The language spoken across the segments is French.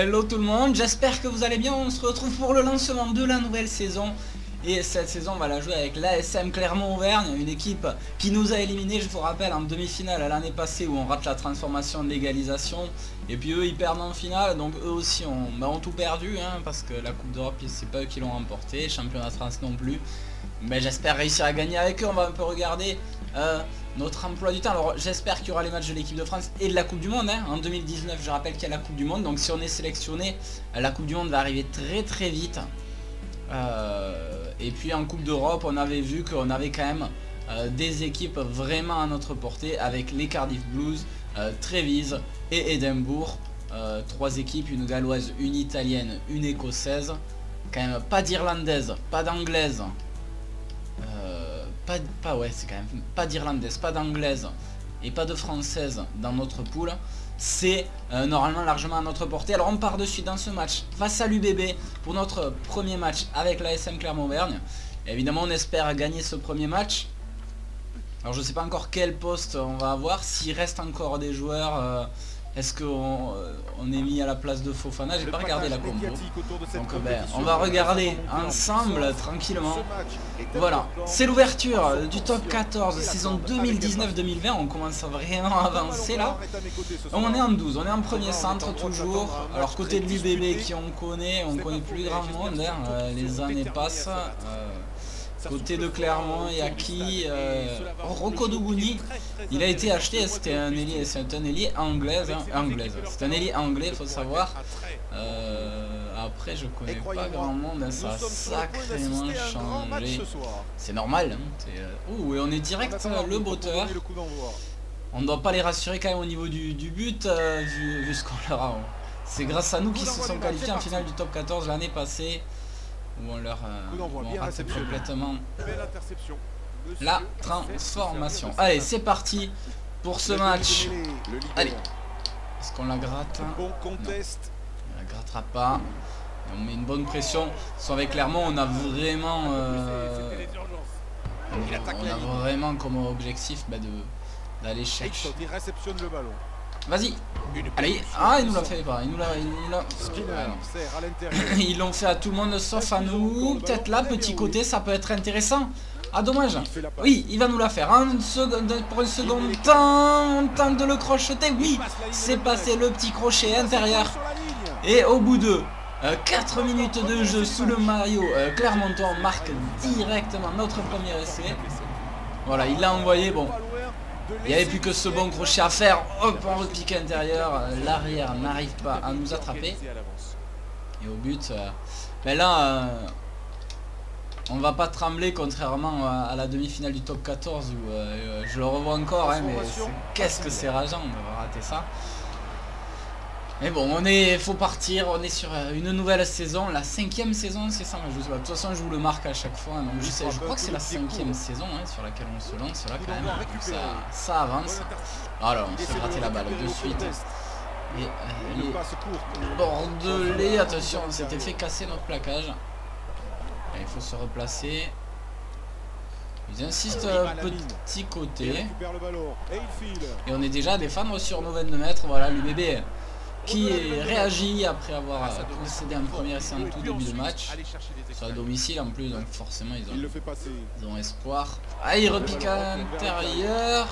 Hello tout le monde, j'espère que vous allez bien. On se retrouve pour le lancement de la nouvelle saison. Et cette saison on va la jouer avec l'ASM Clermont-Auvergne, une équipe qui nous a éliminés, je vous rappelle, en demi-finale l'année passée où on rate la transformation de l'égalisation. Et puis eux ils perdent en finale, donc eux aussi ont tout perdu, hein, parce que la Coupe d'Europe c'est pas eux qui l'ont remporté, Championnat de France non plus. Mais j'espère réussir à gagner avec eux. On va un peu regarder notre emploi du temps. Alors j'espère qu'il y aura les matchs de l'équipe de France et de la Coupe du Monde, hein. En 2019 je rappelle qu'il y a la Coupe du Monde, donc si on est sélectionné, la Coupe du Monde va arriver très vite. Et puis en Coupe d'Europe on avait vu qu'on avait quand même des équipes vraiment à notre portée avec les Cardiff Blues, Trévise et Édimbourg. Trois équipes, une galloise, une italienne, une écossaise. Quand même pas d'irlandaise, pas d'anglaise. C'est quand même pas d'irlandaise, pas d'anglaise et pas de française dans notre poule. C'est normalement largement à notre portée. Alors on part de suite dans ce match face à l'UBB pour notre premier match avec l'ASM Clermont-Auvergne. Évidemment on espère gagner ce premier match. Alors je sais pas encore quel poste on va avoir, s'il reste encore des joueurs. Est-ce qu'on est mis à la place de Fofana? J'ai pas regardé la combo. Donc on va regarder ensemble tranquillement. Voilà, c'est l'ouverture du top 14 saison 2019-2020. On commence vraiment à avancer là. On est en 12, on est en premier centre toujours. Alors côté de l'UBB qui on connaît plus grand monde, hein. Les années passent. Côté de Clermont, il y a qui Rocco Duguni. Il a été acheté, c'est un ailier anglaise, hein, c'est un ailier anglais, il faut savoir. Après je connais pas grand monde, hein, ça a sacrément changé. C'est normal, hein, et on est direct le botteur. On ne doit pas les rassurer quand même au niveau du but, vu ce qu'on leur a. C'est grâce à nous qu'ils se sont qualifiés en finale du top 14 l'année passée. Où on leur rate complètement la transformation. Allez, c'est parti pour ce match. Allez, est-ce qu'on la gratte? Non, on la grattera pas. On met une bonne pression. Soit avec Clermont, on a vraiment comme objectif d'aller chercher. Vas-y. Allez, il nous l'a fait pas. Ils l'ont fait à tout le monde sauf à nous. Peut-être là, petit côté, ça peut être intéressant. Ah dommage. Oui, il va nous la faire. Pour une seconde temps, on tente de le crocheter. Oui, c'est passé le petit crochet intérieur. Et au bout de 4 minutes de jeu sous le maillot Clermontois, on marque directement notre premier essai. Voilà, il l'a envoyé. Bon. Il n'y avait plus que ce bon crochet à faire. Hop, on repique intérieur. L'arrière n'arrive pas à nous attraper. Et au but, là, on va pas trembler contrairement à la demi-finale du top 14 où je le revois encore, hein, mais qu'est-ce que c'est rageant de rater ça. Mais bon, faut partir, on est sur une nouvelle saison, la 5e saison, c'est ça, je sais pas. De toute façon je vous le marque à chaque fois, donc je crois que c'est la 5e saison, hein, sur laquelle on se lance là quand même, donc ça avance. Alors on s'est raté la balle de suite. Et les Bordelais, attention, on s'était fait casser notre plaquage. Il faut se replacer. Ils insistent petit côté. Et on est déjà à défendre sur nos 22 mètres, voilà l'UBB. Qui réagit après avoir concédé un premier essai en tout début de match. Sur le domicile en plus, donc forcément ils ont espoir. Ah, il repique à l'intérieur.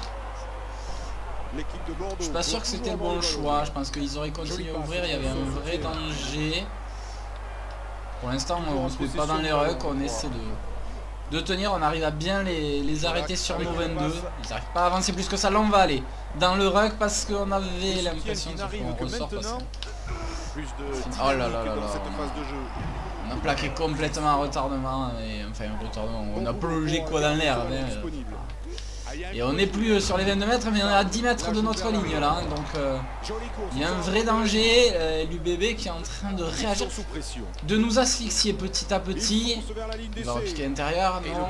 Je suis pas sûr que c'était le bon choix. Je pense qu'ils auraient continué à ouvrir, il y avait un vrai danger. Pour l'instant on se met pas dans les rucks, on essaie de tenir, on arrive à bien les arrêter sur nos 22. Ils n'arrivent pas à avancer plus que ça. Là on va aller dans le ruck parce qu'on avait l'impression qu'on ressort parce que... Oh là là là là. On a plaqué complètement un retardement, enfin un retardement, on a plongé quoi dans l'air. Et on n'est plus sur les 22 mètres mais on est à 10 mètres de notre ligne là, hein, donc il y a un vrai danger. L'UBB qui est en train de réagir, de nous asphyxier petit à petit. Il va repiquer à l'intérieur, non.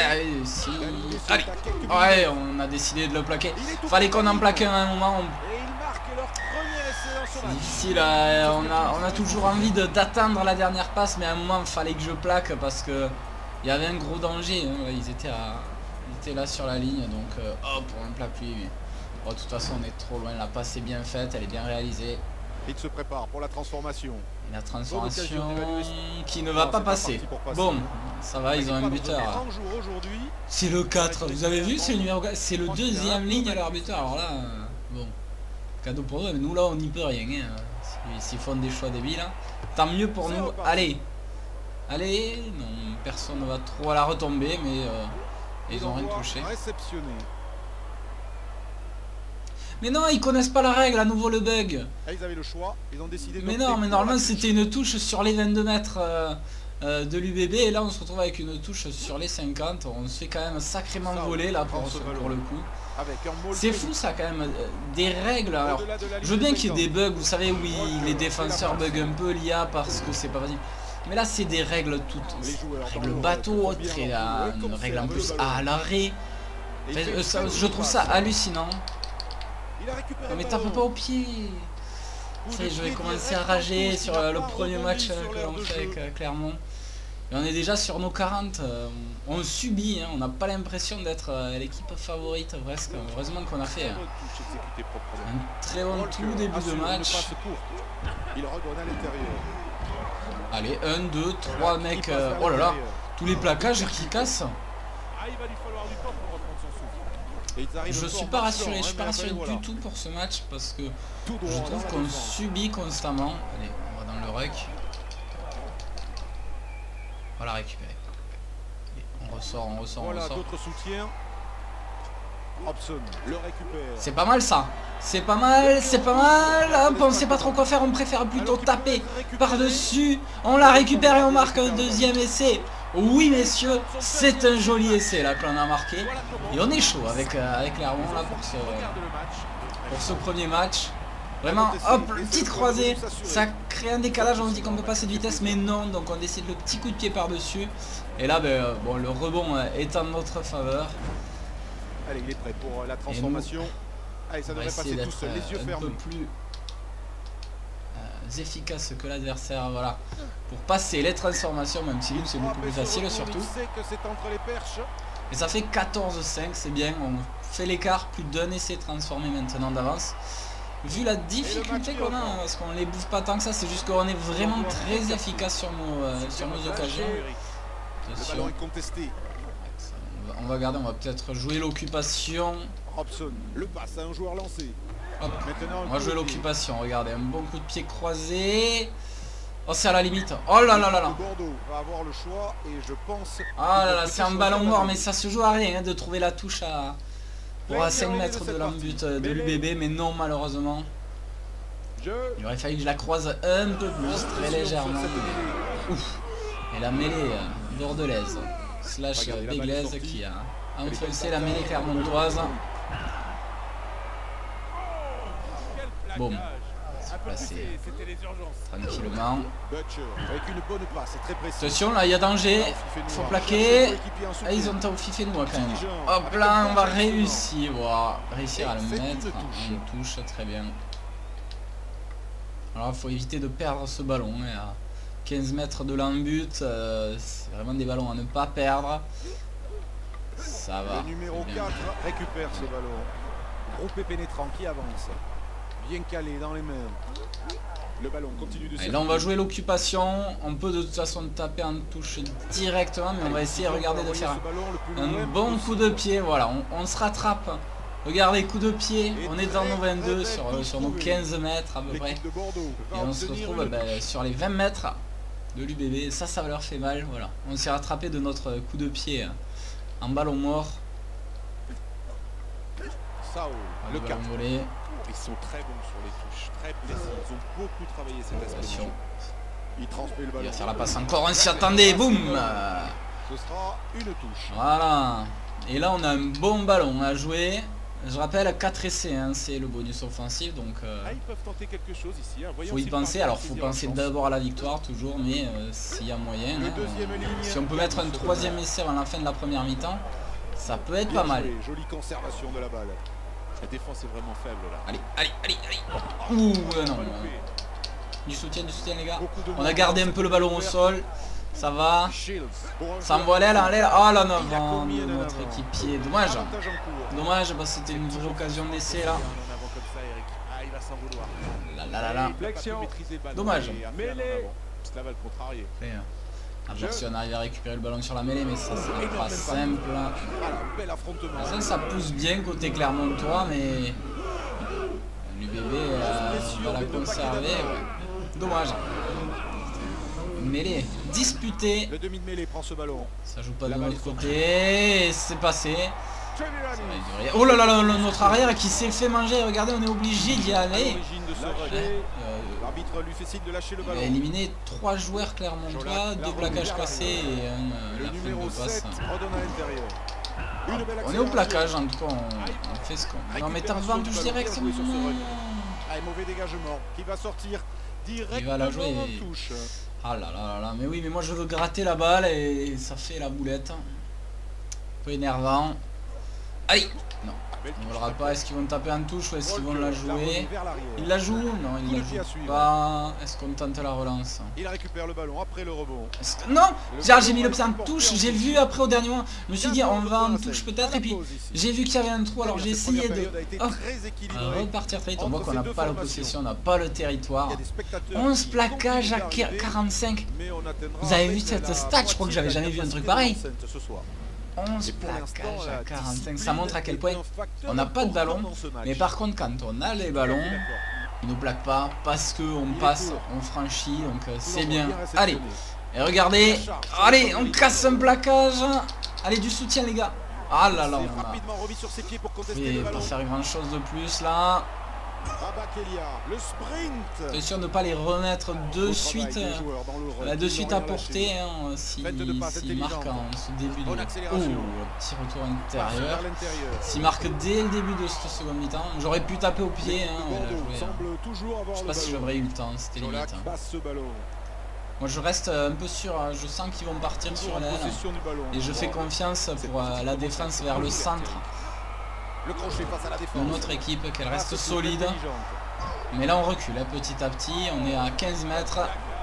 Allez, on a décidé de le plaquer. Fallait qu'on en plaque un à un moment. C'est difficile, on a toujours envie d'attendre la dernière passe, mais à un moment il fallait que je plaque parce que il y avait un gros danger, hein. Ils étaient là sur la ligne, donc hop, on ne plaque plus. Mais, de toute façon on est trop loin, la passe est bien faite, elle est bien réalisée. Il se prépare pour la transformation. Et la transformation qui ne va pas passer. Bon, ça va, ils ont un buteur. C'est le 4, vous avez vu, c'est le deuxième ligne à leur buteur. Alors là, bon, cadeau pour eux, mais nous là on n'y peut rien. Hein. S'ils font des choix débiles, hein. Tant mieux pour nous. Allez, allez, non, personne ne va trop à la retomber, mais ils ont rien touché. Mais non, ils connaissent pas la règle, à nouveau le bug. Ils avaient le choix, ils ont décidé de mais non, mais normalement c'était une touche sur les 22 mètres de l'UBB. Et là on se retrouve avec une touche sur les 50. On se fait quand même sacrément voler là pour le coup. C'est fou ça quand même, des règles. Alors, je veux bien qu'il y ait des bugs, vous savez, oui, les défenseurs bug un peu l'IA parce que c'est pas facile. Mais là c'est des règles toutes, règles bateau, une règle en plus à l'arrêt. Enfin, je trouve ça hallucinant. Non mais tape pas au pied. Ça y est, je vais commencer à rager sur le premier match que l'on fait avec Clermont. Et on est déjà sur nos 40. On subit, hein, on n'a pas l'impression d'être l'équipe favorite presque. Heureusement qu'on a fait un très bon tout début de match. Allez, 1, 2, 3 mecs. Oh là là, tous les plaquages qui cassent. Je suis pas rassuré, du tout pour ce match parce que je trouve qu'on subit constamment. Allez, on va dans le ruck. On va la récupérer. Allez, on ressort. C'est pas mal ça. C'est pas mal. Hop, on sait pas trop quoi faire, on préfère plutôt taper par-dessus. On la récupère et on marque un deuxième essai. Oui messieurs, c'est un joli essai là qu'on a marqué. Et on est chaud avec Clermont là pour ce premier match. Vraiment, hop, petite croisée, ça crée un décalage, on dit qu'on peut passer de vitesse, mais non, donc on décide le petit coup de pied par-dessus. Et là, ben, bon, le rebond est en notre faveur. Allez, il est prêt pour la transformation. Allez, ça devrait passer tous les yeux fermés. Un peu plus efficace que l'adversaire, voilà, pour passer les transformations, même si c'est beaucoup plus facile surtout. Et ça fait 14-5, c'est bien, on fait l'écart, plus d'un essai transformé maintenant d'avance. Vu la difficulté qu'on a, parce qu'on les bouffe pas tant que ça, c'est juste qu'on est vraiment très efficace sur nos occasions. Attention. On va garder, on va peut-être jouer l'occupation. Robson, le passe à un joueur lancé. Hop. On va jouer l'occupation, regardez, un bon coup de pied croisé. Oh, c'est à la limite. Oh là là là là. Ah là là, c'est un ballon mort, mais ça se joue à rien hein, de trouver la touche pour à 5 mètres de l'embut de l'UBB, mais non malheureusement. Il aurait fallu que je la croise un peu plus, très légèrement. Ouf. Et la mêlée bordelaise, slash béglaise qui a enfoncé la mêlée clermontoise. Bon, se placer tranquillement. Attention, là il y a danger. Il faut plaquer. Ah, ils ont taufifé nous quand même. Hop là, on va réussir. Voilà, réussir à le mettre. On touche très bien. Alors il faut éviter de perdre ce ballon. À 15 mètres de l'embut, c'est vraiment des ballons à ne pas perdre. Ça va. Le numéro 4 récupère ce ballon. Groupe pénétrant qui avance. Bien calé dans les mains. Le ballon continue de circuler. Là on va jouer l'occupation. On peut de toute façon taper en touche directement, mais on va essayer, regardez, de faire un bon coup de pied. Voilà, on se rattrape. Regardez, coup de pied. On est dans nos 22 sur nos 15 mètres à peu près. Et on se retrouve sur les 20 mètres de l'UBB. Ça leur fait mal. Voilà, on s'est rattrapé de notre coup de pied en ballon mort. Le ballon volé. Ils sont très bons sur les touches, très précis. Ils ont beaucoup travaillé cette aspect. Il transmet le ballon. Il va faire la passe encore, on s'y attendait, boum. Ce sera une touche. Voilà. Et là on a un bon ballon à jouer. Je rappelle 4 essais, hein, c'est le bonus offensif, donc ils peuvent tenter quelque chose ici. Hein. Faut y penser. Alors faut penser d'abord à la victoire toujours, mais s'il y a moyen, si on peut mettre un troisième essai avant la fin de la première mi-temps, ça peut être pas mal. Jolie conservation de la balle. La défense est vraiment faible là. Allez. Ouh, non. Du soutien les gars. On a gardé un peu le ballon au sol. Ça va. Ça envoie l'aile. Oh là non, de notre équipier. Dommage. Dommage parce que c'était une vraie occasion d'essai là. là. Dommage. Cela va le contrarier. À voir si on arrive à récupérer le ballon sur la mêlée, mais ça c'est pas simple. Bel affrontement. Ça pousse bien côté Clermontois, mais l'UBB va la conserver. Ouais. Dommage. Mêlée disputée. Le demi de mêlée prend ce ballon. Ça joue pas de notre côté. C'est passé. Oh là là, notre arrière qui s'est fait manger. Regardez, on est obligé d'y aller. L'arbitre lui fait signe de lâcher le Il ballon. a éliminé 3 joueurs clermontois, 2 plaquages cassés et un Le numéro 7 redonne à l'intérieur. On est au plaquage en tout cas, on fait ce qu'on... Non mais t'en vas en touche direct. Mauvais dégagement qui va sortir directement. Il va la jouer. Touche. Ah là là là, mais oui, mais moi je veux gratter la balle et ça fait la boulette. Un peu énervant. Aïe. Non, on ne l'aura pas. Est-ce qu'ils vont taper en touche ou est-ce qu'ils vont la jouer? Il la joue? Non, il la joue pas. Est-ce qu'on tente la relance? Il récupère le ballon après le rebond. Non, j'ai mis le pied en touche. J'ai vu après au dernier moment. Je me suis dit on va en touche peut-être et puis j'ai vu qu'il y avait un trou. Alors j'ai essayé de repartir très vite. On voit qu'on n'a pas la possession, on n'a pas le territoire. 11 plaquages à 45. Vous avez vu cette stat? Je crois que j'avais jamais vu un truc pareil. 11 plaquages à 45, ça montre à quel point on n'a pas de ballon, mais par contre quand on a les ballons, ils ne plaquent pas parce qu'on passe, on franchit, donc c'est bien. Allez, et regardez, allez, on casse un plaquage, allez du soutien les gars. Ah là là, on va pas faire grand chose de plus là. Attention de ne pas les remettre de suite à portée hein, s'il marque en ce début de... Oh, petit retour intérieur. S'il marque dès le début de ce second mi-temps, j'aurais pu taper au pied. Je sais pas si j'aurais eu le temps, c'était limite. Moi je reste un peu sûr, je sens qu'ils vont partir sur l'aile et je fais confiance pour la défense vers le centre. Le crochet face à la défense. De notre équipe, qu'elle reste solide. Mais là on recule petit à petit, on est à 15 mètres.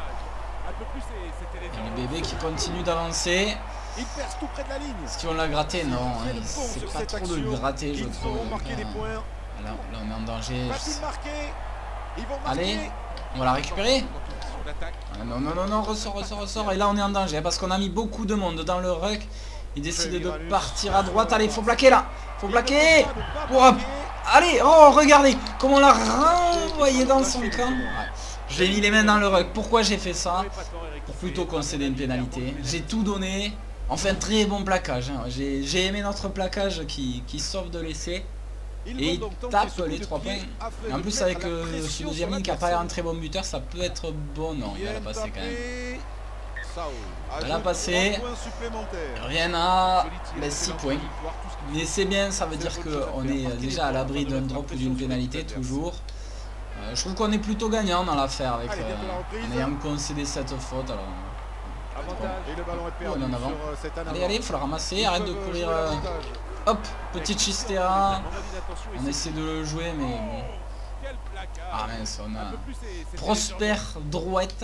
Et le bébé qui continue d'avancer. Est-ce qu'ils vont la gratter? Non, c'est pas trop de gratter je trouve. Là on est en danger. Allez, on va la récupérer. Non, non, non, non, ressort. Et là on est en danger parce qu'on a mis beaucoup de monde dans le ruck. Il décide de partir à droite. Allez, faut plaquer là. Faut plaquer. Oh, allez, oh, regardez comment on l'a renvoyé dans son camp. Ouais. J'ai mis les mains dans le ruck. Pourquoi j'ai fait ça? Pour plutôt concéder une pénalité. J'ai tout donné. Enfin, très bon plaquage. Hein. J'ai aimé notre plaquage qui sauve de l'essai. Et il tape les 3 points. Et en plus, avec Sud-Yamin qui n'a pas l'air un très bon buteur, ça peut être bon. Non, il va la passer quand même. Elle a passé, rien à 6 points, mais c'est bien, ça veut dire qu'on est déjà à l'abri d'un drop ou d'une pénalité toujours. Je trouve qu'on est plutôt gagnant dans l'affaire avec en ayant concédé cette faute. Alors, on est en avant. Allez, allez, il faut la ramasser, arrête de courir. Hop, petite Chistera. On essaie de le jouer, mais bon. Ah mince, on a Prosper Drouette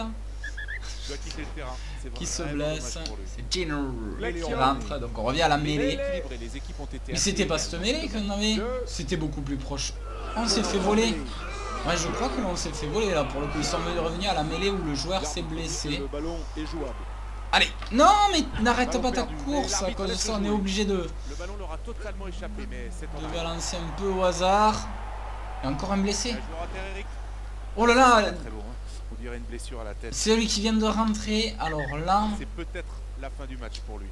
qui se blesse, c'est Gino qui rentre, donc on revient à la mêlée. Mais c'était pas cette mêlée qu'on avait, c'était beaucoup plus proche. On s'est fait voler. Ouais, je crois que l'on s'est fait voler là pour le coup. Ils sont revenus à la mêlée où le joueur s'est blessé. Allez, non mais n'arrête pas ta course, à cause de ça on est obligé de balancer un peu au hasard. Et encore un blessé. Oh là là, une blessure à la tête. C'est lui qui vient de rentrer. Alors là, c'est peut-être la fin du match pour lui.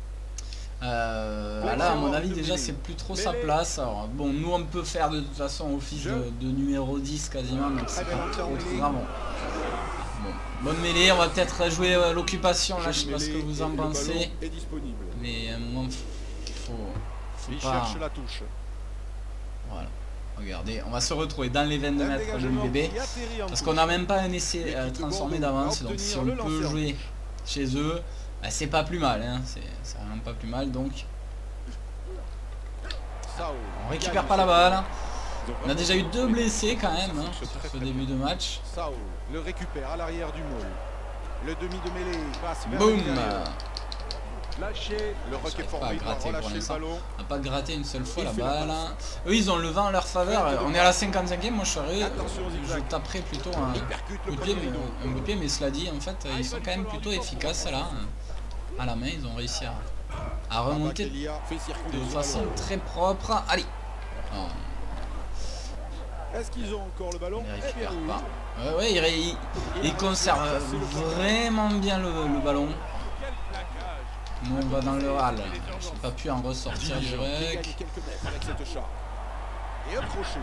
Là à mon avis déjà c'est plus trop sa place. Alors, bon, nous on peut faire de toute façon office de numéro 10 quasiment, donc c'est pas trop grave. Bon, bonne mêlée, on va peut-être jouer l'occupation là, je sais pas ce que vous en pensez. Mais à un moment faut pas... la touche. Voilà. Regardez, on va se retrouver dans les 22 mètres de l'UBB parce qu'on n'a même pas un essai transformé d'avance, donc si on peut jouer chez eux, bah, c'est pas plus mal, hein. C'est vraiment pas plus mal, donc on récupère pas la balle. On a déjà eu 2 blessés quand même hein, sur ce début de match. Le récupère à l'arrière du môle. Le demi de mêlée passe vers boum. Lâcher le requet pas fort à vite, gratter pour relâcher le l'instant. ballon. On n'a pas gratté une seule fois Il la fait la balle. passe. Eux ils ont le vent en leur faveur. On est à la 55e, moi je serais. Attention au Je zigzag. taperais plutôt un Il percute coup le de pied, premier rideau. un coup de pied, mais cela dit, en fait, ils sont quand même plutôt efficaces là. À la main, ils ont réussi à remonter Abakelia fait circuler de ce façon ballon. très propre. Allez. Non, Est-ce qu'ils ont encore le ballon? ils ne Eh récupèrent bien, oui. pas. Ouais, ils conservent vraiment bien le ballon. Nous on va dans le hall. J'ai pas pu en ressortir Qui gagne direct. quelques mètres avec cette charge. Et un crochet.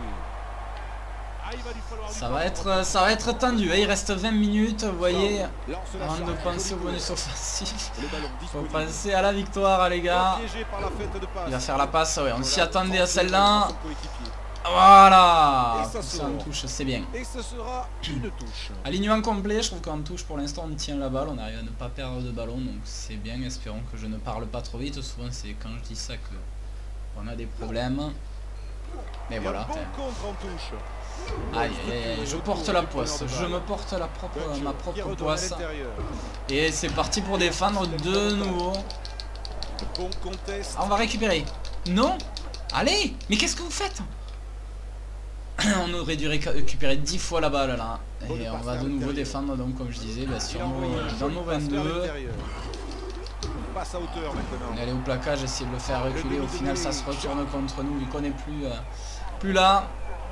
Ça va être tendu. Il reste 20 minutes, vous voyez. Lance la Avant de charge, penser au joli bonus joueur. offensif, Le ballon faut disponible. penser à la victoire les gars. Piégé par la fête de passe. Il va faire la passe, ouais, on s'y Voilà, attendait à centre celle-là. de son coéquipier. Voilà. Et ça C'est sort. en touche, c'est bien. Et ce sera une touche. Alignement complet, je trouve qu'en touche pour l'instant on tient la balle, on arrive à ne pas perdre de ballon, donc c'est bien, espérons que je ne parle pas trop vite, souvent c'est quand je dis ça que on a des problèmes. Mais Et voilà, un bon contre en touche. aïe, aïe, aïe, je porte la poisse, je me porte ma propre poisse, et c'est parti pour défendre de nouveau. Bon contest. Ah, on va récupérer. Non. Allez. Mais qu'est-ce que vous faites? On aurait dû récupérer 10 fois la balle là. Et on va de nouveau défendre, donc comme je disais, bah, sur dans nos 22. Passe à hauteur maintenant. On est allé au plaquage, essayer de le faire reculer. Au final ça se retourne contre nous vu qu'on n'est plus là.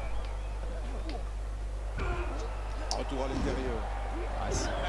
Retour à l'intérieur. Ah,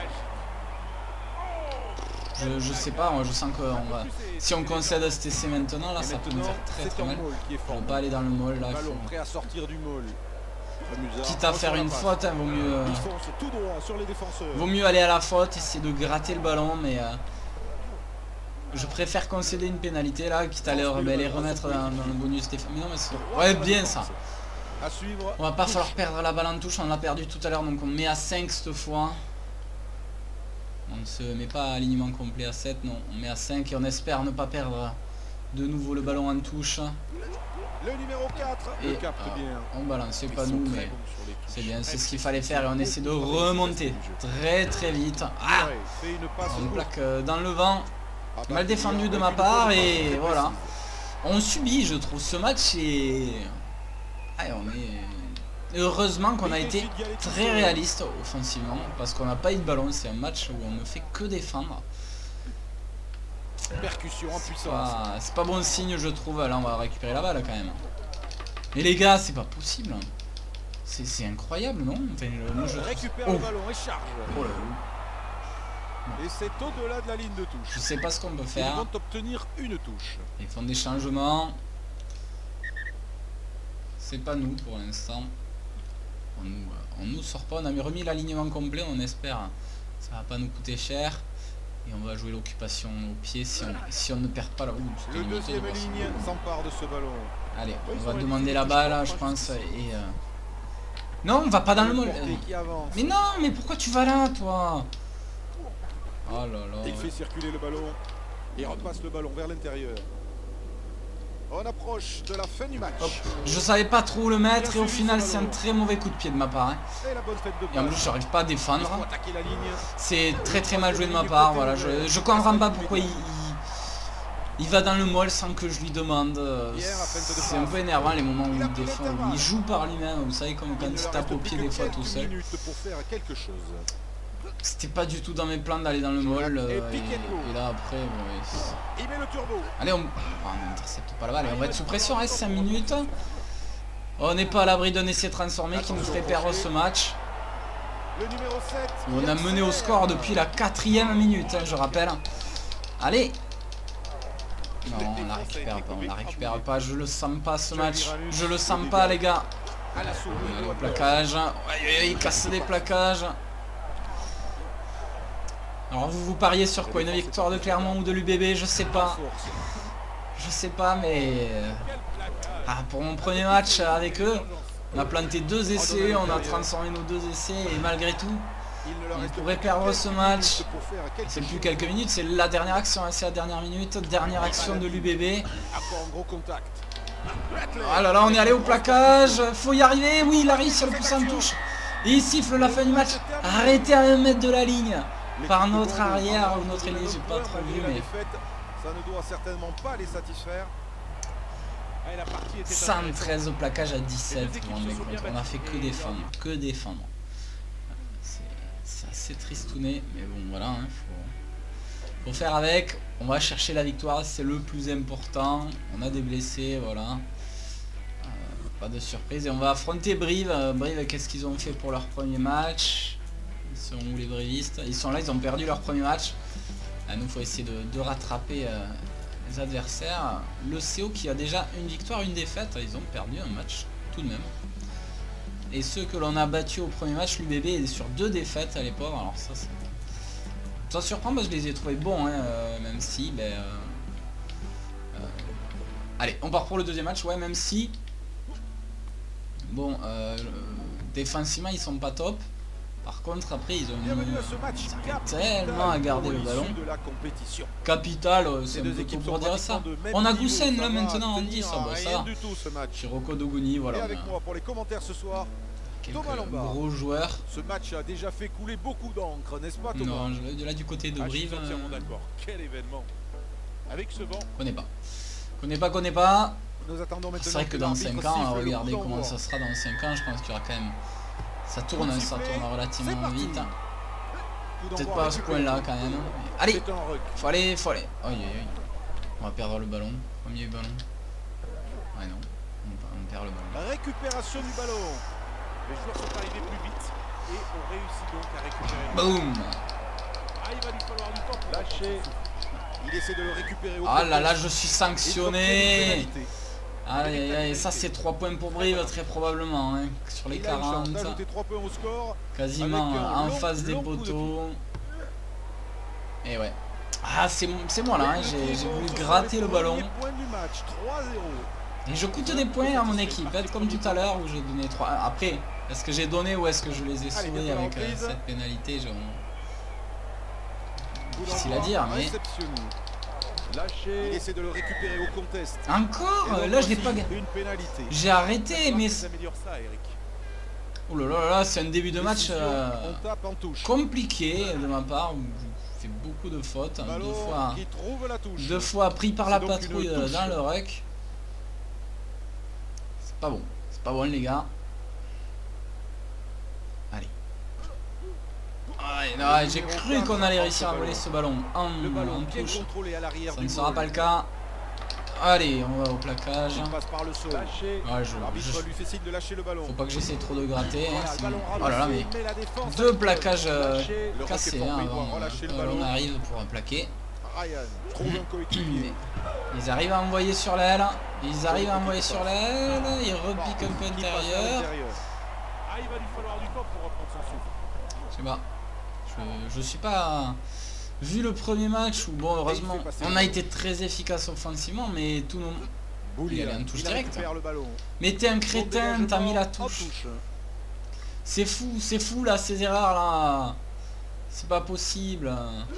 je sais pas, moi je sens que si on concède cet essai maintenant là, ça peut nous faire très très mal. On ne peut pas aller dans le maul là. Ballon prêt à sortir du maul. Quitte à faire une faute, hein, vaut mieux. Il fonce tout droit sur les défenseurs. Vaut mieux aller à la faute, essayer de gratter le ballon, mais je préfère concéder une pénalité là, quitte à les remettre dans le bonus défense. Mais non, mais c'est ouais, bien ça. À suivre. On va pas falloir perdre la balle en touche, on l'a perdu tout à l'heure, donc on met à 5 cette fois. On ne se met pas à alignement complet à 7, non, on met à 5 et on espère ne pas perdre de nouveau le ballon en touche. Le numéro 4 Et le capte bien. on balance, c'est Ils pas sont nous, très mais bons sur les touches. c'est bien, c'est ce qu'il fallait faire et on essaie de remonter très très vite. Ah, Ouais, fait une passe on courte. plaque dans le vent. Abakelia Mal défendu de ma récupère part le ballon et très voilà. précis. On subit, je trouve, ce match et on est heureusement qu'on a été très réaliste offensivement parce qu'on n'a pas eu de ballon. C'est un match où on ne fait que défendre. Percussion en puissance. C'est pas bon signe, je trouve. Là, on va récupérer la balle quand même. Mais les gars, c'est pas possible. C'est incroyable, non? Enfin, moi, je Récupère oh. le ballon et charge. Oh là là. Et c'est au-delà de la ligne de touche. Je sais pas ce qu'on peut Ils faire. vont obtenir une touche. Ils font des changements. C'est pas nous pour l'instant. On nous sort pas. On a remis l'alignement complet. On espère ça va pas nous coûter cher. Et on va jouer l'occupation au pied si on ne perd pas la route. Le deuxième ligne s'empare de ce ballon. Allez, on va demander la balle, je pense. Et non, on va pas dans le molle. Qui avance. Mais non, mais pourquoi tu vas là, toi? Oh là là. Il fait circuler le ballon et repasse le ballon vers l'intérieur. On approche de la fin du match. Hop. Je savais pas trop où le mettre et au final c'est un très mauvais coup de pied de ma part. Hein. Et la bonne fête de Et en plus passe. j'arrive pas à défendre. Il faut attaquer la ligne. C'est très très mal joué de ma part. Voilà, je comprends pas pourquoi il va dans le molle sans que je lui demande. C'est un peu énervant les moments où il défend, où il joue par lui-même. Vous savez comme quand il tape au pied des fois tout seul. Pour faire quelque chose. C'était pas du tout dans mes plans d'aller dans le molle. Et là après, Il met le turbo. allez, on n'intercepte pas la balle. On va être sous pression, reste 5 minutes. On n'est pas à l'abri d'un essai transformé qui nous ferait perdre ce match. Le numéro 7. On a mené au score depuis la 4e minute, hein, je rappelle. Allez. Non, on la récupère pas, je le sens pas ce match. Je le sens pas les gars. Allez, au plaquage. Il casse des plaquages. Alors vous pariez sur quoi? Une victoire de Clermont ou de l'UBB? Je sais pas. Je sais pas mais... pour mon premier match avec eux, on a planté 2 essais, on a transformé nos 2 essais et malgré tout, on pourrait perdre ce match. C'est plus quelques minutes, c'est la dernière action, hein, c'est la dernière minute, dernière action de l'UBB. Ah là là, on est allé au plaquage, faut y arriver, oui il arrive sur le pouce en touche. Et il siffle la fin du match, arrêtez à 1 mètre de la ligne. Par notre arrière ou notre ailier, j'ai pas trop vu mais Ça ne doit certainement pas les satisfaire. 113 au plaquage à 17. On a fait que défendre. Que défendre. C'est assez tristouné. Mais bon, voilà. Hein, faut faire avec. On va chercher la victoire. C'est le plus important. On a des blessés. Voilà. Pas de surprise. Et on va affronter Brive. Brive, qu'est-ce qu'ils ont fait pour leur premier match? Ils sont où les brivistes? Ils sont là. Ils ont perdu leur premier match. Nous, il faut essayer de rattraper les adversaires. Le CO qui a déjà une victoire, une défaite. Ils ont perdu un match tout de même. Et ceux que l'on a battus au premier match, l'UBB est sur 2 défaites à l'époque. Alors ça surprend parce que je les ai trouvés bons, hein, même si... allez, on part pour le deuxième match. Ouais, même si... Bon, défensivement, ils sont pas top. Par contre, après, ils ont tellement à garder le ballon. Capital, c'est un peu tôt pour dire ça. On a Goussen là maintenant en 10. Ça. Chiroko Doguni, voilà. Avec moi pour les commentaires ce soir. Quelques gros joueurs. Ce match a déjà fait couler beaucoup d'encre, n'est-ce pas, Thomas? Non, de là du côté de Brive. Quel événement. Avec ce vent. Connais pas. C'est vrai que dans 5 ans, regardez comment ça sera dans 5 ans. Je pense qu'il y aura quand même... Ça tourne relativement vite. Peut-être pas à ce point-là quand même. Allez, faut aller. On va perdre le ballon. Premier ballon. Ouais non, on perd le ballon. Récupération du ballon. Les joueurs sont arrivés plus vite et on réussit donc à récupérer. Boum. Il va lui falloir du temps pour lâcher. Il essaie de le récupérer. Ah là là, je suis sanctionné. Allez, ça c'est 3 points pour Brive très probablement, hein, sur les 40. 3 points au score, quasiment en face des poteaux. Et ouais. Ah, c'est moi là, hein, j'ai voulu gratter le ballon. Et je coûte des points à mon équipe, comme tout à l'heure où j'ai donné 3. Après, est-ce que j'ai donné ou est-ce que je les ai sauvés avec cette pénalité? Difficile à dire, mais... Lâché. Il essaie de le récupérer au contest. Encore là je l'ai pas gagné. J'ai arrêté mais... Oh là là là, c'est un début de match compliqué de ma part. J'ai fait beaucoup de fautes. 2 fois pris par la patrouille dans le ruck. C'est pas bon. C'est pas bon les gars. Allez. J'ai cru qu'on allait réussir à voler ce ballon en touche. Ça ne sera pas le cas. Allez, on va au plaquage. Faut pas que j'essaie trop de gratter. Hein, oh là là, mais 2 plaquages cassés hein, avant on arrive pour un plaqué. Ils arrivent à envoyer sur l'aile. Ils repiquent un peu intérieur. Je sais pas. Je suis pas... Vu le premier match où, bon, heureusement, on a été très efficace offensivement, mais tout nos... Il y avait une touche directe. Mais t'es un crétin, t'as mis la touche. C'est fou là, ces erreurs là. C'est pas possible.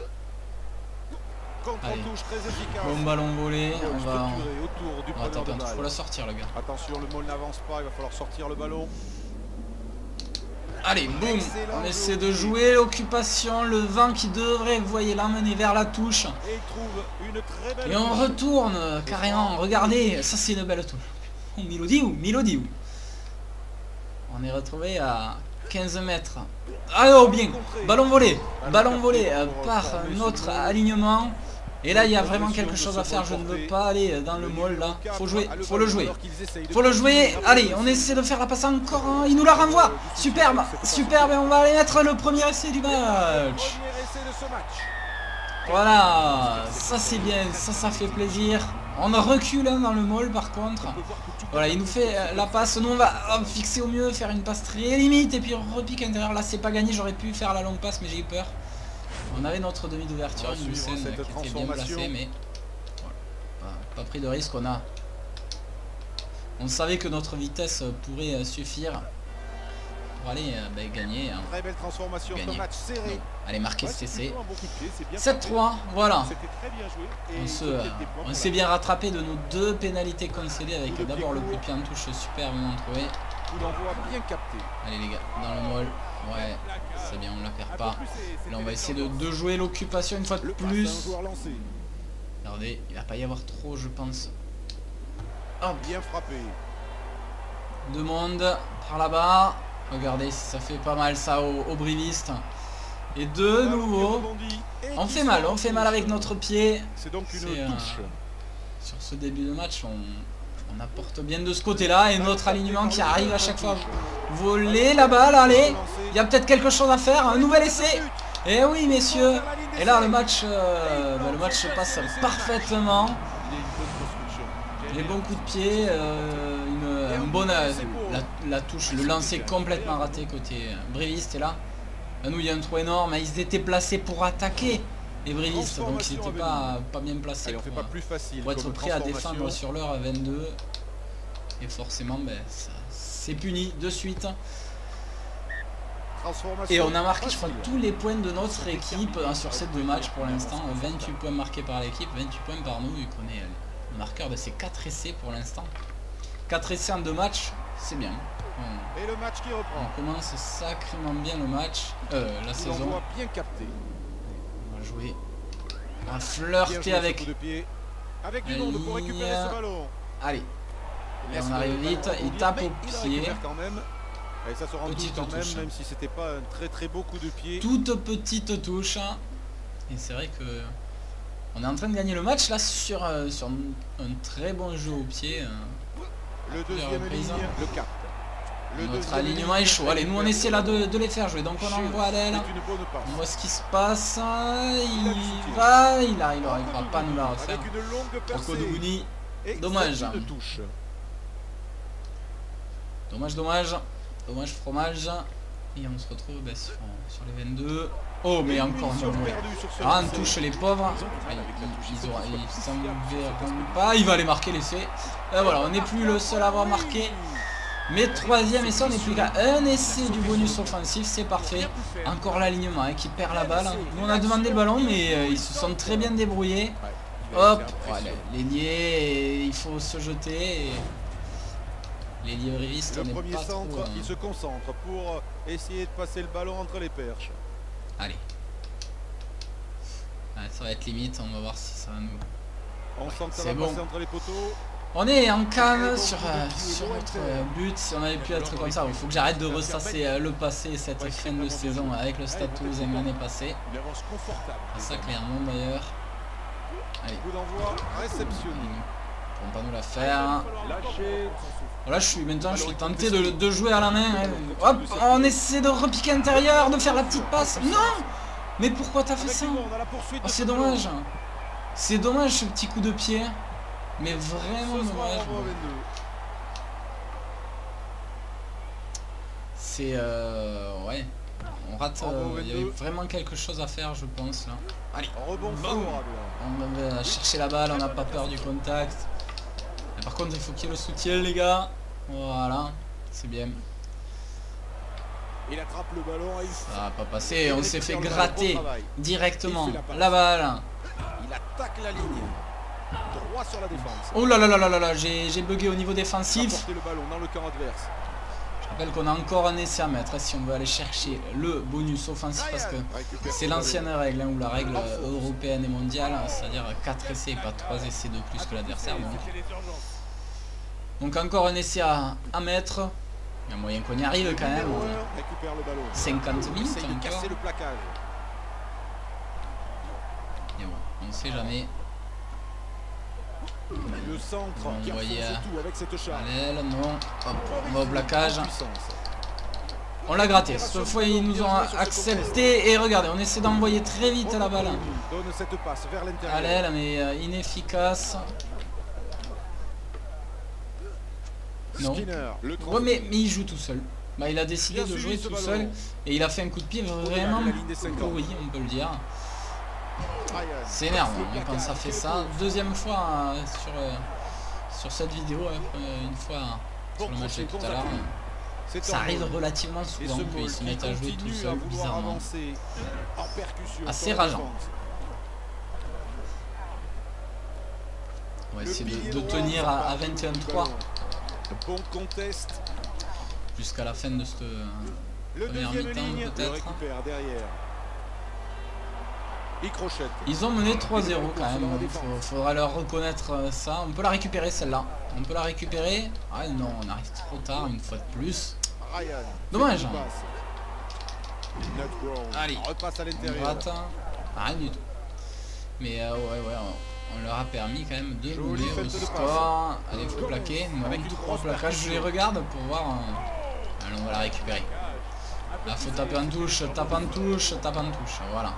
Allez. Bon ballon volé, on va taper un touche, faut la sortir le gars. Attention, le môle n'avance pas, il va falloir sortir le ballon. Allez, boum, on essaie de jouer l'occupation, le vent qui devrait, vous voyez, l'emmener vers la touche. Et on retourne carrément, regardez, ça c'est une belle touche. Oh, Milodiou. On est retrouvé à 15 mètres. Alors bien, ballon volé par notre alignement. Et là il y a vraiment quelque chose à faire, je ne veux pas aller dans le môle là. Faut le jouer. Allez, on essaie de faire la passe encore, hein. Il nous la renvoie. Superbe, et on va aller mettre le premier essai du match. Voilà, ça c'est bien, ça fait plaisir. On recule hein, dans le môle par contre. Voilà, il nous fait la passe, nous on va fixer au mieux, faire une passe très limite et puis repique intérieur. Là c'est pas gagné, j'aurais pu faire la longue passe mais j'ai eu peur. On avait notre demi d'ouverture, une scène qui était bien placée, mais voilà, pas pris de risque. On savait que notre vitesse pourrait suffire pour aller gagner. Hein. Très belle transformation, match serré. Donc, allez, marquer ce CC. 7-3, voilà. On s'est bien rattrapé de nos 2 pénalités concédées avec d'abord le coup de pied en touche superbement trouvé. Bien capté. Allez les gars, dans le môle. Ouais, c'est bien, on la perd pas. Là on va essayer de jouer l'occupation une fois de plus. Regardez, il va pas y avoir trop, je pense. Hop. Bien frappé. Deux mondes par là-bas. Regardez si ça fait pas mal ça au briviste. Et de nouveau, on fait mal avec notre pied. C'est donc une touche. Sur ce début de match, on apporte bien de ce côté-là. Et notre alignement qui arrive à chaque fois. Voler la balle, allez. Il y a peut-être quelque chose à faire. Un nouvel essai. Et oui, messieurs. Et là, le match se passe parfaitement. Les bons coups de pied, une bonne la touche, le lancer complètement raté côté bréviste. Et là, à nous il y a un trou énorme. Ils étaient placés pour attaquer les brévistes, donc ils n'étaient pas bien placés pour être prêts à défendre sur l'heure à 22. Et forcément, c'est puni de suite. Et on a marqué, je crois, tous les points de notre équipe sur ces deux matchs pour l'instant. 28 points marqués par l'équipe, 28 points par nous, vu qu'on est le marqueur de ces 4 essais pour l'instant. 4 essais en 2 matchs, c'est bien. Et le match qui reprend. On commence sacrément bien le match, la saison. Bien capté. On va jouer. On va flirter avec du monde pour récupérer ce ballon. Allez. Et on arrive vite, il tape au pied. Et ça se rend quand même si c'était pas un très beau coup de pied. Toute petite touche. Et c'est vrai que on est en train de gagner le match là sur un très bon jeu au pied. Le deuxième ligne, le cap. Notre alignement est chaud. Allez, nous on essaie là de les faire jouer. Donc on envoie à l'aile. On voit ce qui se passe. Il n'arrivera pas à nous la refaire. Okodouni. Dommage. Dommage fromage. Et on se retrouve sur les 22. Oh mais encore on touche les pauvres. Ils s'en verront pas. Il va les marquer l'essai. Voilà, on n'est plus le seul à avoir marqué. Mais troisième essai, on n'est plus qu'à un essai du bonus offensif, c'est parfait. Encore l'alignement qui perd la balle. Nous on a demandé le ballon mais ils se sont très bien débrouillés. Hop, voilà, l'ailier, il faut se jeter. Les livristes, le premier centre, il se concentre pour essayer de passer le ballon entre les perches. Allez. Ça va être limite, on va voir si ça va nous... On sent que ça va passer entre les poteaux. On est en calme sur notre but. Si on avait pu être comme ça, il faut que j'arrête de ressasser le passé, cette fin de saison avec le Stade Toulousain l'année passée. Ça clairement d'ailleurs. Allez. Coup d'envoi réceptionné. On va pas nous la faire. Voilà, je suis tenté de jouer à la main. Hop, on essaie de repiquer intérieur, de faire la petite passe. Non! Mais pourquoi t'as fait ça? Oh, c'est dommage. C'est dommage ce petit coup de pied. Mais vraiment dommage. C'est ouais. On rate. Il y avait vraiment quelque chose à faire, je pense là. Allez. On va chercher la balle, on n'a pas peur du contact. Et par contre, il faut qu'il y ait le soutien, les gars. Voilà, c'est bien. Il attrape le ballon. Ça va pas passer. On s'est fait gratter directement la balle. Il attaque la ligne. Droit sur la défense. Oh là là là là là, j'ai bugué au niveau défensif. Le ballon dans le camp adverse. Je rappelle qu'on a encore un essai à mettre si on veut aller chercher le bonus offensif parce que c'est l'ancienne règle ou la règle européenne et mondiale, c'est-à-dire 4 essais et pas 3 essais de plus que l'adversaire. Donc encore un essai à mettre. Il y a moyen qu'on y arrive quand même. 50 minutes encore. Et bon, on ne sait jamais. Le centre on va envoyer à l'aile, non. Hop, on va au plaquage. On l'a gratté. Cette fois, ils nous ont accepté. Et regardez, on essaie d'envoyer très vite la balle à l'aile, mais inefficace. Non. Ouais, mais il joue tout seul. Bah, il a décidé de jouer tout seul. Et il a fait un coup de pied vraiment pourri, on peut le dire. C'est énervant quand ça fait ça. Deuxième fois sur cette vidéo, une fois sur le match de tout à l'heure. Ça arrive relativement souvent qu'ils se mettent à jouer tout seul, bizarrement. Assez rageant. On va essayer de tenir à 21-3 jusqu'à la fin de cette première mi-temps peut-être. Il crochette. Ils ont mené 3-0 quand même. Faudra leur reconnaître ça. On peut la récupérer celle-là. On peut la récupérer. Ah non, on arrive trop tard une fois de plus. Ryan. Dommage. Allez, repasse à l'intérieur. Rien du tout. Mais ouais, on leur a permis quand même de mener au score. Allez, faut plaquer. Avec 3 plaquages, je les regarde pour voir. Allez, on va la récupérer. Là, faut taper en touche, tape en touche, tape en touche. Voilà.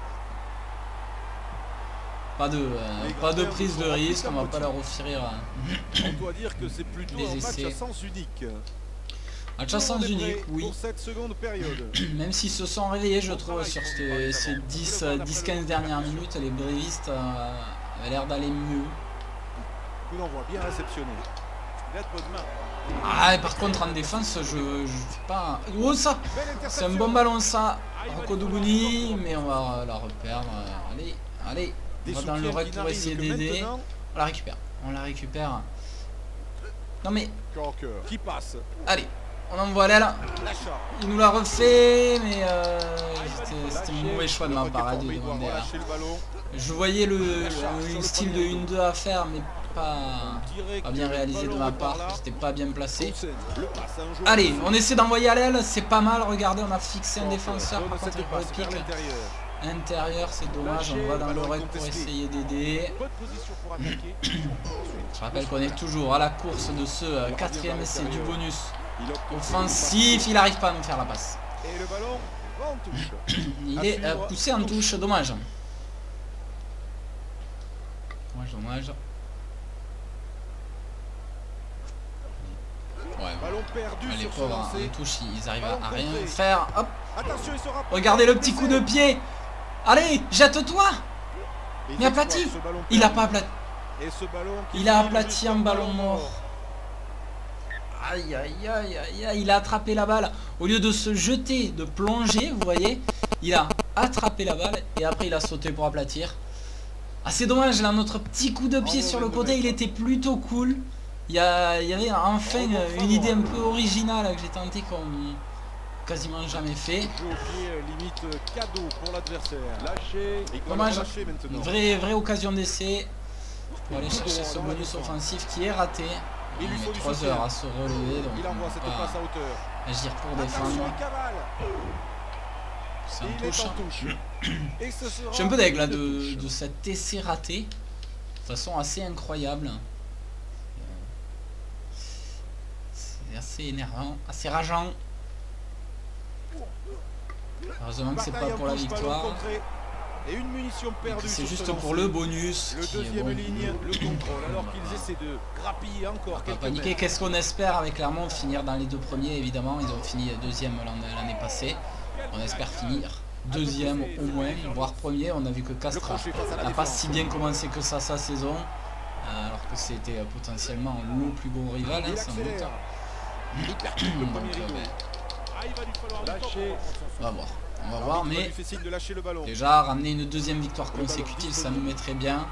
Pas de prise de risque, on va pas leur offrir on doit dire que c'est plutôt des un match essais. à sens unique. Match à sens unique, oui. Pour cette seconde période. Même s'ils se sont réveillés, je trouve, sur ces 10-15 dernières minutes, les brévistes avaient l'air d'aller mieux. Coup d'envoi bien réceptionné. Ah, et par contre, en défense, je fais pas... Oh, ça! C'est un bon ballon, ça. Rocco Duguni, mais on va la reperdre. Allez. On va dans le rec pour essayer d'aider. On la récupère. On la récupère. Non mais... Qui passe. Allez. On envoie l'aile. Il nous l'a refait, mais c'était un mauvais choix de ma part de demander. Je voyais le style de 1-2 à faire, mais pas bien réalisé de ma part. J'étais pas bien placé. Allez, on essaie d'envoyer à l'aile. C'est pas mal. Regardez, on a fixé un défenseur. Par contre, il pique. Intérieur, c'est dommage. On va dans le rec pour essayer d'aider. Je rappelle qu'on est toujours à la course de ce 4e essai du bonus offensif. Il n'arrive pas à nous faire la passe. Et le ballon va en touche. Il est poussé en touche. Dommage. Dommage. Ouais, ballon perdu. les pauvres en touche, ils arrivent à rien faire. Hop. Attention, regardez le petit coup de pied. Allez, jette-toi. Mais aplati. Il a pas aplati. Il a aplati un ballon mort. Aïe, il a attrapé la balle. Au lieu de se jeter, de plonger, vous voyez, il a attrapé la balle et après il a sauté pour aplatir. Ah, c'est dommage, là, notre petit coup de pied sur le côté, il était plutôt cool. Il y avait enfin une idée un peu originale que j'ai tenté comme quasiment jamais fait. Limite cadeau pour l'adversaire. Dommage. Vraie occasion d'essai pour aller chercher ce bonus offensif qui est raté. Il met 3 heures à se relever, donc il envoie cette passe à hauteur. Agir pour défendre. C'est un touche. Je suis un peu deg là de cet essai raté. De façon assez incroyable. C'est assez énervant, assez rageant. Heureusement que c'est pas pour la victoire. Et une munition perdue. C'est juste pour le bonus. Le deuxième ligne, le contrôle, alors qu'ils essaient de grappiller encore quelques paniquer. Qu'est-ce qu'on espère avec Clermont? Finir dans les 2 premiers, évidemment. Ils ont fini 2e l'année passée. On espère finir 2e au moins, voire 1er. On a vu que Castres n'a pas si bien commencé que ça sa saison. Alors que c'était potentiellement le plus gros rival, hein, sans doute. On va voir. On va voir, mais déjà ramener une 2e victoire consécutive, ça nous mettrait bien.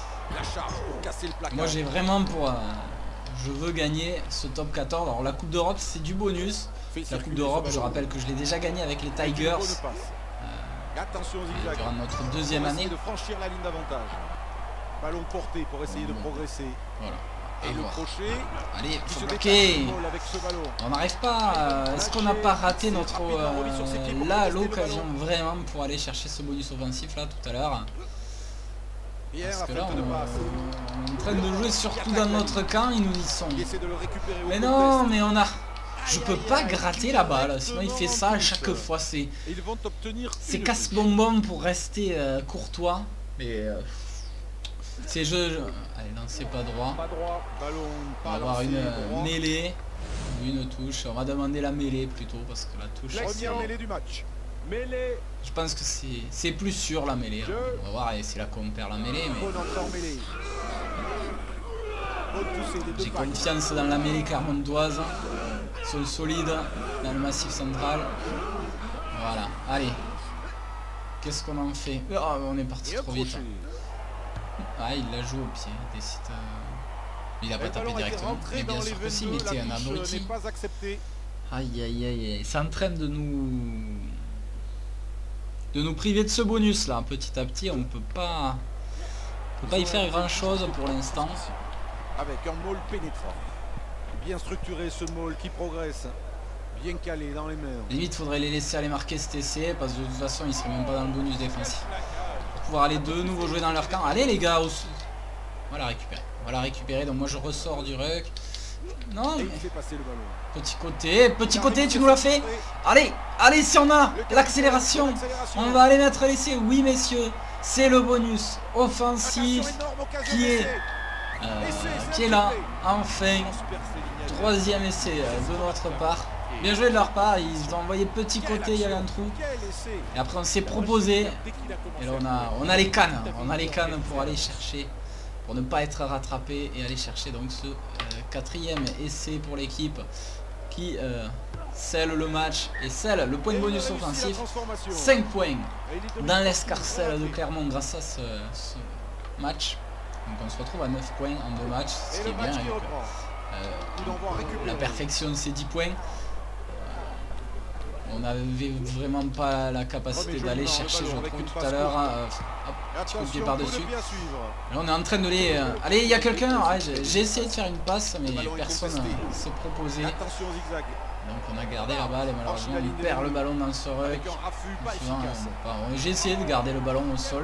Moi j'ai vraiment je veux gagner ce top 14. Alors la Coupe d'Europe c'est du bonus. La Coupe d'Europe, je rappelle que je l'ai déjà gagné avec les Tigers durant notre 2e année. Ballon porté pour essayer de progresser. Voilà. Et le crochet. Allez, faut bloquer. On n'arrive pas. Est-ce qu'on n'a pas raté notre l'occasion vraiment pour aller chercher ce bonus offensif là tout à l'heure? Parce que là on est en train de jouer surtout dans notre camp, ils nous y sont. Mais non, mais on a... Je peux pas gratter la balle, sinon il fait ça à chaque fois. C'est casse-bonbon pour rester courtois. Mais... C'est allez, lancez pas droit. On va avoir une mêlée ou une touche. On va demander la mêlée plutôt parce que la touche. Mêlée du match. Je pense que c'est plus sûr la mêlée. On va voir et c'est là qu'on perd la mêlée. J'ai confiance dans la mêlée clermontoise. Sol solide dans le massif central. Voilà. Allez. Qu'est-ce qu'on en fait? Oh, on est parti trop vite. Ah, il la joue au pied, décide. Il a pas tapé directement. Mais bien sûr que si, il était un abruti. Aïe, il s'entraîne de nous de nous priver de ce bonus là. Petit à petit, on peut pas y faire grand chose pour l'instant. Avec un maul pénétrant. Bien structuré ce maul qui progresse. Bien calé dans les mains. Limite, faudrait les laisser aller marquer cet essai parce que de toute façon, ils seraient même pas dans le bonus défensif. Pour pouvoir aller de nouveau jouer dans leur camp. Allez les gars, on va la récupérer. On va la récupérer. Donc moi je ressors du ruck. Non, mais... Petit côté, tu nous l'as fait. Allez, allez, si on a l'accélération, on va aller mettre l'essai. Oui, messieurs, c'est le bonus offensif qui est là. Enfin, troisième essai de notre part. Bien joué de leur part, ils ont envoyé petit côté, il y avait un trou. Et après on s'est proposé. Et là on a les cannes. On a les cannes pour aller chercher, pour ne pas être rattrapé et aller chercher donc ce quatrième essai pour l'équipe qui scelle le match et scelle le point de bonus offensif. 5 points dans l'escarcelle de Clermont grâce à ce match. Donc on se retrouve à 9 points en 2 matchs, ce qui est bien avec la perfection de ces 10 points. On n'avait vraiment pas la capacité d'aller chercher, je trouve, tout à l'heure. Petit coup de pied par-dessus. Là, on est en train de les... Allez, il y a quelqu'un. Ouais, j'ai essayé de faire une passe, mais personne s'est proposé. Donc on a gardé la balle et malheureusement on perd le ballon dans ce ruck. J'ai essayé de garder le ballon au sol.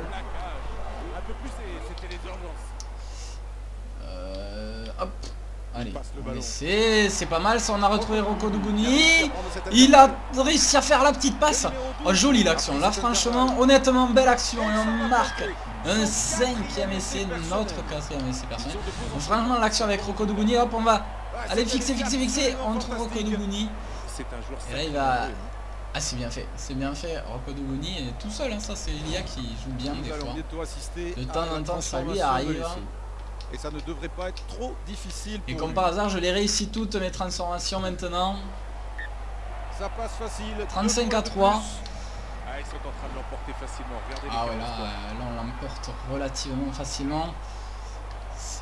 Hop. Allez, c'est pas mal ça, on a retrouvé Rocco Duguni. Il a réussi à faire la petite passe. Oh, jolie l'action, là franchement, honnêtement, belle action. Et on marque un 5e essai, notre 4e essai personnel. Donc franchement, l'action avec Rocco Duguni, hop, on va aller fixer. On trouve Rocco Duguni. Et là, il va... Ah, c'est bien fait, Rocco Duguni est tout seul, hein. Ça c'est Elia qui joue bien des fois. De temps en temps, ça lui arrive. Et ça ne devrait pas être trop difficile. Et comme par hasard, je les réussis toutes mes transformations maintenant. Ça passe facile. 35 à 3. Ah, ils sont en train de l'emporter facilement. Regardez ah ouais, là on l'emporte relativement facilement. Sans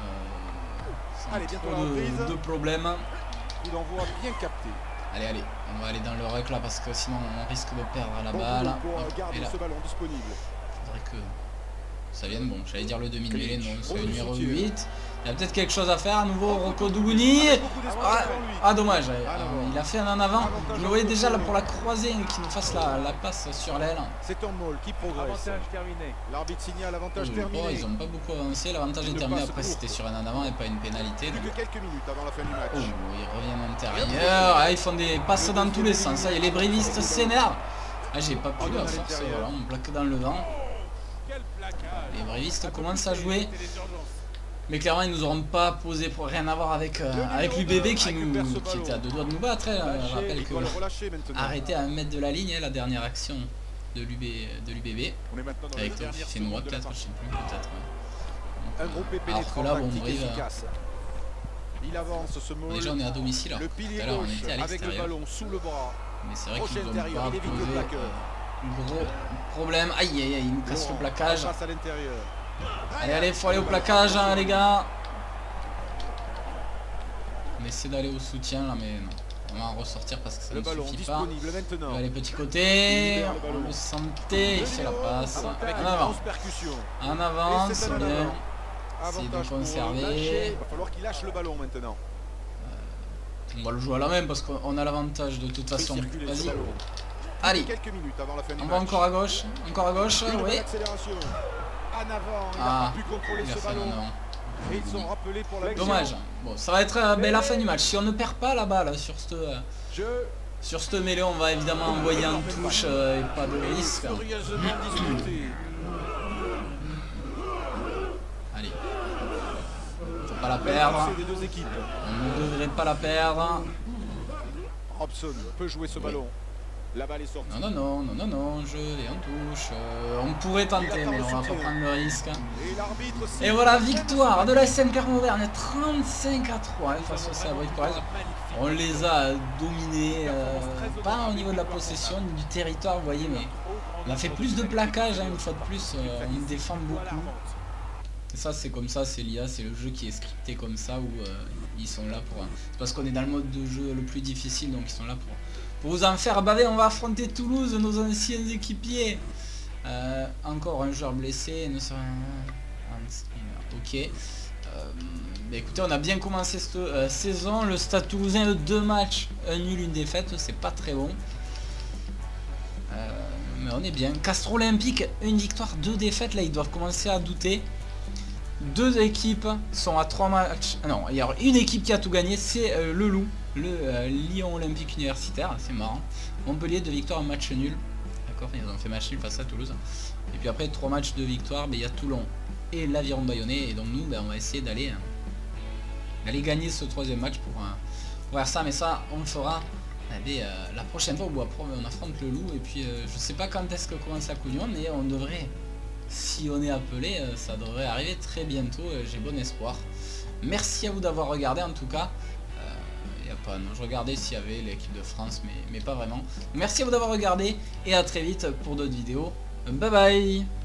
trop de problèmes. Coup d'envoi bien capté. Allez, on va aller dans le ruck là parce que sinon on risque de perdre la balle. Et là, ce ballon disponible. Faudrait que ça vienne, bon, j'allais dire le demi-mêlée, non, c'est le numéro 8. Il y a peut-être quelque chose à faire, à nouveau Rocco Duguni. Ah, dommage, il a fait un en avant. Je le voyais déjà là pour la croisée, qu'il nous fasse la passe sur l'aile. C'est un maul qui progresse. L'arbitre signale avantage terminé. Oh, ils n'ont pas beaucoup avancé, l'avantage est terminé, après c'était sur un en avant et pas une pénalité. Plus que quelques minutes avant la fin du match. Oh, ils reviennent à l'intérieur, ah, ils font des passes dans tous les sens, ça y est, les brévistes s'énervent. Ah, j'ai pas pu la force, voilà, on plaque dans le vent. Les brévistes commencent à jouer. Mais clairement ils nous auront pas posé pour rien à voir avec l'UBB qui était à 2 doigts de nous battre. Je rappelle que arrêté à 1 mètre de la ligne la dernière action de l'UBB. Avec Fénois peut-être, je sais plus, peut-être. Alors que là bon Brive. Déjà on est à domicile, alors tout à l'heure on était à l'extérieur. Mais c'est vrai qu'ils nous ont pas posé gros problème. Aïe aïe aïe, il nous casse le plaquage. Allez, faut aller au plaquage hein, les gars. On essaie d'aller au soutien là mais non. On va en ressortir parce que ça ne suffit pas. Les petits côtés, on le sentait, il fait la passe. En avant. En avant, c'est bien. C'est de conserver. Il va falloir qu'il lâche le ballon maintenant. On va le jouer à la même parce qu'on a l'avantage de toute façon. Vas-y. Allez, on va encore à gauche, oui. Ah, il a fait en avant. Dommage. Bon, ça va être la fin du match. Si on ne perd pas la balle sur cette mêlée, on va évidemment envoyer en touche et pas de risque. Allez. Faut pas la perdre. On ne devrait pas la perdre. Robson peut jouer ce ballon. La balle est sortie. Non, je vais en touche. On pourrait tenter, mais on va pas prendre le risque. Et voilà, victoire de la SM Clermont-Auvergne, 35 à 3 face au Sabri de Corrèze. On les a dominés, pas au niveau de la possession, ni du territoire, vous voyez, mais on a fait plus de plaquage, hein, une fois de plus, on défend beaucoup. Et ça, c'est comme ça, c'est l'IA, c'est le jeu qui est scripté comme ça, où ils sont là pour... C'est parce qu'on est dans le mode de jeu le plus difficile, donc ils sont là pour Pour vous en faire baver, on va affronter Toulouse, nos anciens équipiers. Encore un joueur blessé. Ok. Bah écoutez, on a bien commencé cette saison. Le Stade Toulousain, 2 matchs, un nul, une défaite. C'est pas très bon. Mais on est bien. Castres Olympique, une victoire, 2 défaites. Là, ils doivent commencer à douter. 2 équipes sont à 3 matchs. Non, il y a une équipe qui a tout gagné, c'est le Loup, le Lyon Olympique Universitaire. C'est marrant. Montpellier, 2 victoires, un match nul. D'accord, ils ont fait match nul face à Toulouse. Et puis après 3 matchs de victoire, il y a Toulon et l'Aviron Bayonnais. Et donc nous, on va essayer d'aller gagner ce 3e match pour voir ça. Mais ça, on le fera la prochaine fois où on affronte le Loup. Et puis je sais pas quand est-ce que commence la Coupe du Monde, mais on devrait, si on est appelé, ça devrait arriver très bientôt. J'ai bon espoir. Merci à vous d'avoir regardé en tout cas. Je regardais s'il y avait l'équipe de France, mais pas vraiment. Merci à vous d'avoir regardé et à très vite pour d'autres vidéos. Bye bye.